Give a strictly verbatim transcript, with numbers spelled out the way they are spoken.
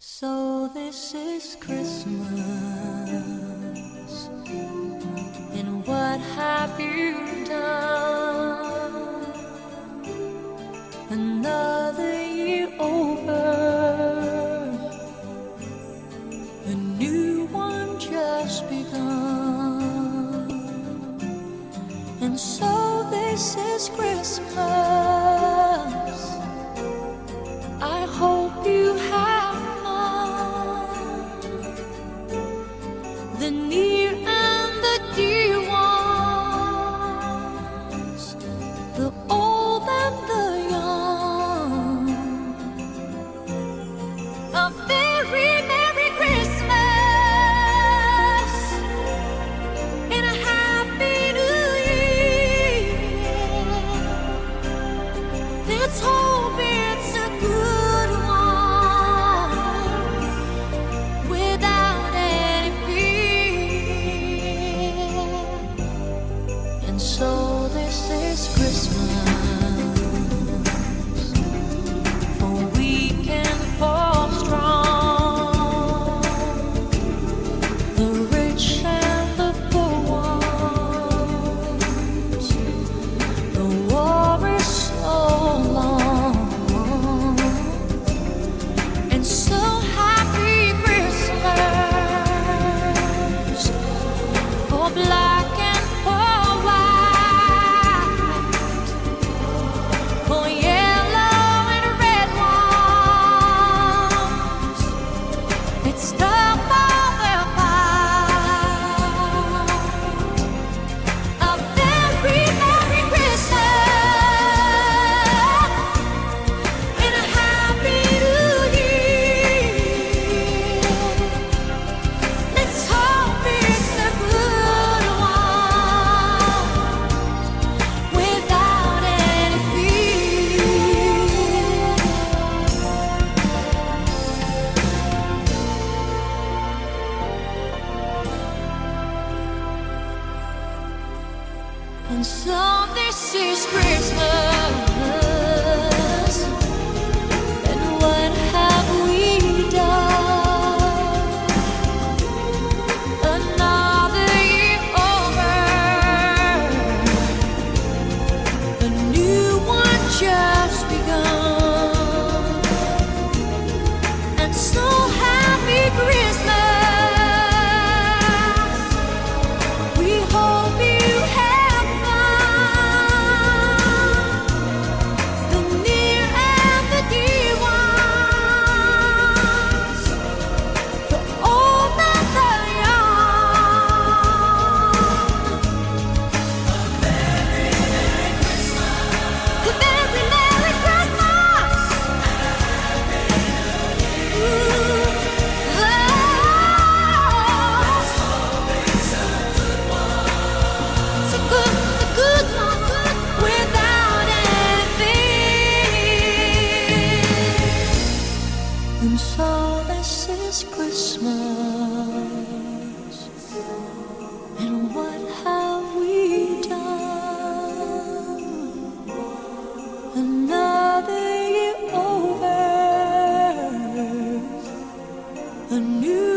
So this is Christmas, and what have you done? Another year over, a new one just begun. And so this is Christmas. I hope you have the near and the dear ones, the old and the young. A very Merry Christmas and a Happy New Year. Let's hope it's a good one without any fear. And so this is Christmas, for weak and for strong, the rich and the poor ones. The war is so long, and so happy Christmas for black and for white, for yellow and red ones. Let's stop all the fight. A very Merry Christmas and a Happy New Year. Let's hope it's a good one without any fear. And so this is Christmas, and what have we done? Another year over, a new one just begun. And so happy Christmas, we hope you have fun. The near and the dear ones, the old and the young. The very Merry Christmas. Ooh, oh, it's a good, it's a good one without anything. And so this is Christmas, and what have we done? Another year over, a new